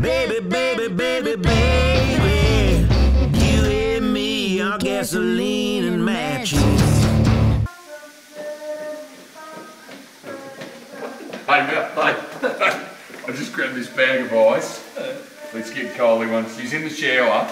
Baby, baby, baby, baby, you and me are gasoline and matches. Hey, I just grabbed this bag of ice. Let's get Kylie one. She's in the shower.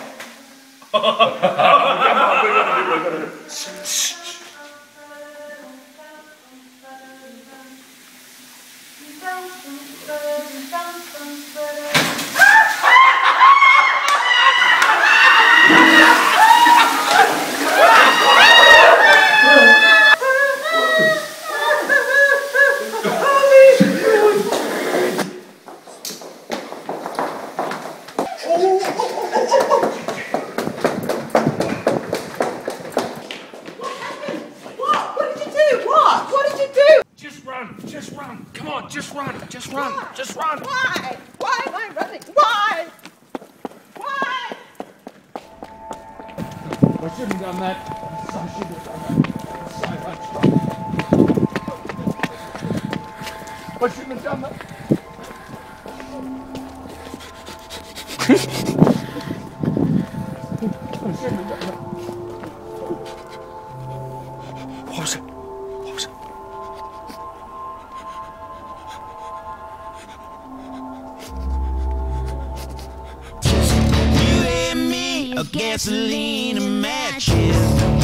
Just run. Come on, just run. Just run. Just run. Why? Why am I running? Why? Why? I shouldn't have done that. I shouldn't have done that. So much trouble. I shouldn't have done that. I shouldn't have done that. What was it? What was it? You and me are gasoline and matches.